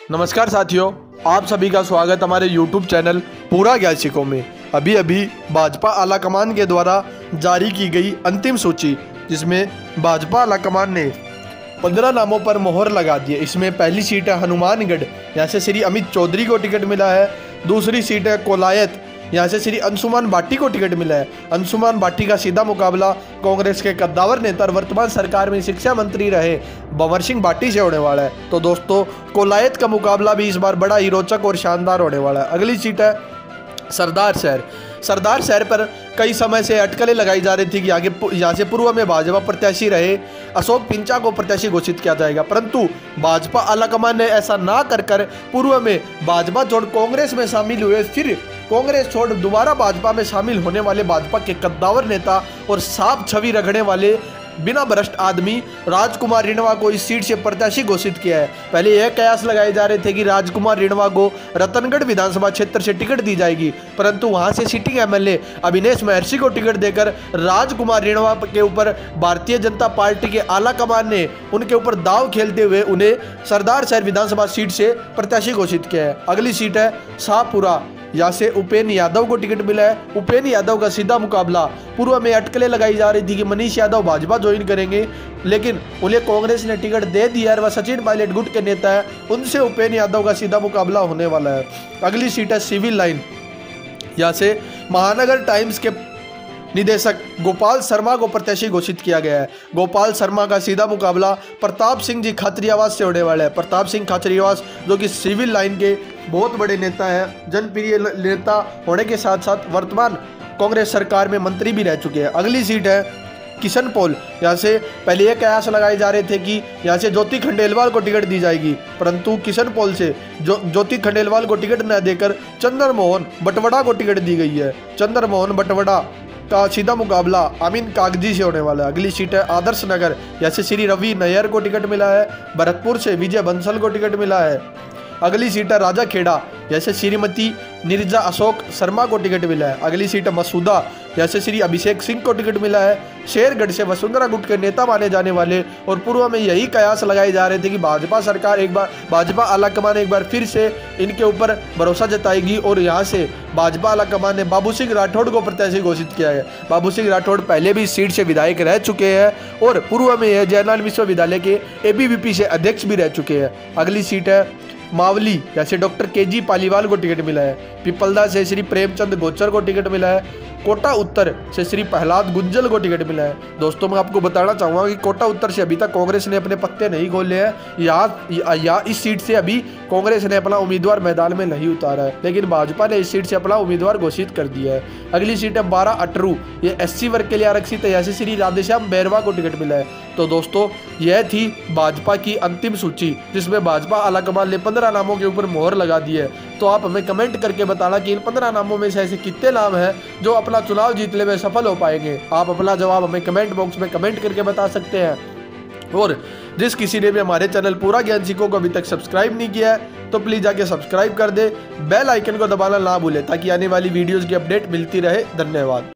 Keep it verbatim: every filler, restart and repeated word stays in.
नमस्कार साथियों, आप सभी का स्वागत हमारे यूट्यूब चैनल पूरा ज्ञान सिखों में। अभी अभी भाजपा आला कमान के द्वारा जारी की गई अंतिम सूची, जिसमें भाजपा आला कमान ने पंद्रह नामों पर मोहर लगा दी है। इसमें पहली सीट है हनुमानगढ़, यहाँ से श्री अमित चौधरी को टिकट मिला है। दूसरी सीट है कोलायत, यहाँ से श्री अंशुमान भाटी को टिकट मिला है। अंशुमान भाटी का सीधा मुकाबला कांग्रेस के कद्दावर नेता और वर्तमान सरकार में शिक्षा मंत्री रहे भंवर सिंह भाटी से होने वाला है। तो दोस्तों, कोलायत का मुकाबला भी इस बार बड़ा ही रोचक और शानदार होने वाला है। अगली सीट है सरदार शहर। सरदार शहर पर कई समय से अटकलें लगाई जा रही थी कि आगे यहाँ से पूर्व में भाजपा प्रत्याशी रहे अशोक पिंचा को प्रत्याशी घोषित किया जाएगा, परंतु भाजपा आलाकमान ने ऐसा ना कर कर पूर्व में भाजपा छोड़ कांग्रेस में शामिल हुए, फिर कांग्रेस छोड़ दोबारा भाजपा में शामिल होने वाले भाजपा के कद्दावर नेता और साफ छवि रखने वाले बिना भ्रष्ट आदमी राजकुमार रिणवा को इस सीट से प्रत्याशी घोषित किया है। पहले यह कयास लगाए जा रहे थे कि राजकुमार रिणवा को रतनगढ़ विधानसभा क्षेत्र से टिकट दी जाएगी, परंतु वहां से सिटिंग एमएलए अभिनेश महर्षि को टिकट देकर राजकुमार रिणवा के ऊपर भारतीय जनता पार्टी के आला कमान ने उनके ऊपर दाव खेलते हुए उन्हें सरदार शहर विधानसभा सीट से प्रत्याशी घोषित किया है। अगली सीट है शाहपुरा, यहाँ से उपेंद्र यादव को टिकट मिला है। उपेंद्र यादव का सीधा मुकाबला, पूर्व में अटकलें लगाई जा रही थी कि मनीष यादव भाजपा ज्वाइन करेंगे, लेकिन उन्हें कांग्रेस ने टिकट दे दिया है। वह सचिन पायलट गुट के नेता है, उनसे उपेंद्र यादव का सीधा मुकाबला होने वाला है। अगली सीट है सिविल लाइन, यहाँ से महानगर टाइम्स के निदेशक गोपाल शर्मा को प्रत्याशी घोषित किया गया है। गोपाल शर्मा का सीधा मुकाबला प्रताप सिंह जी खाचरियावास से होने वाला है। प्रताप सिंह खाचरियावास जो कि सिविल लाइन के बहुत बड़े नेता हैं, जनप्रिय नेता होने के साथ साथ वर्तमान कांग्रेस सरकार में मंत्री भी रह चुके हैं। अगली सीट है किशन पॉल, यहाँ से पहले ये कयास लगाए जा रहे थे कि यहाँ से ज्योति खंडेलवाल को टिकट दी जाएगी, परंतु किशन पॉल से जो ज्योति खंडेलवाल को टिकट न देकर चंद्र मोहन बटवड़ा को टिकट दी गई है। चंद्र मोहन बटवड़ा का सीधा मुकाबला अमीन कागजी से होने वाला है। अगली सीट है आदर्श नगर, जैसे श्री रवि नैयर को टिकट मिला है। भरतपुर से विजय बंसल को टिकट मिला है। अगली सीट है राजा खेड़ा, जैसे श्रीमती निर्जा अशोक शर्मा को टिकट मिला है। अगली सीट है मसूदा, जैसे श्री अभिषेक सिंह को टिकट मिला है। शेरगढ़ से वसुंधरा गुट के नेता माने जाने वाले और पूर्व में यही कयास लगाए जा रहे थे कि भाजपा सरकार एक बार भाजपा आलाकमान एक बार फिर से इनके ऊपर भरोसा जताएगी और यहाँ से भाजपा आलाकमान ने बाबू सिंह राठौड़ को प्रत्याशी घोषित किया है। बाबू सिंह राठौड़ पहले भी इस सीट से विधायक रह चुके हैं और पूर्व में यह जयलाल विश्वविद्यालय के एबीवीपी से अध्यक्ष भी रह चुके हैं। अगली सीट है मावली, जैसे डॉक्टर के जी पालीवाल को टिकट मिला है। पिपलदा से श्री प्रेमचंद गोचर को टिकट मिला है। कोटा उत्तर से श्री प्रहलाद गुंजल को टिकट मिला है। दोस्तों, मैं आपको बताना चाहूँगा कि कोटा उत्तर से अभी तक कांग्रेस ने अपने पत्ते नहीं खोले हैं। यहाँ या इस सीट से अभी कांग्रेस ने अपना उम्मीदवार मैदान में नहीं उतारा है, लेकिन भाजपा ने इस सीट से अपना उम्मीदवार घोषित कर दिया है। अगली सीट है बारह अटरू, ये एससी वर्ग के लिए आरक्षित है, यहाँ से श्री राधेश्याम बैरवा को टिकट मिला है। तो दोस्तों, यह थी भाजपा की अंतिम सूची, जिसमें भाजपा आलाकमान ने पंद्रह नामों के ऊपर मोहर लगा दी है। तो आप हमें कमेंट करके बताना कि इन पंद्रह नामों में से ऐसे कितने नाम हैं जो अपना चुनाव जीतने में सफल हो पाएंगे। आप अपना जवाब हमें कमेंट बॉक्स में कमेंट करके बता सकते हैं। और जिस किसी ने भी हमारे चैनल पूरा ज्ञान सिखों को अभी तक सब्सक्राइब नहीं किया है तो प्लीज़ जाके सब्सक्राइब कर दे, बेल आइकन को दबाना ना भूले ताकि आने वाली वीडियोज़ की अपडेट मिलती रहे। धन्यवाद।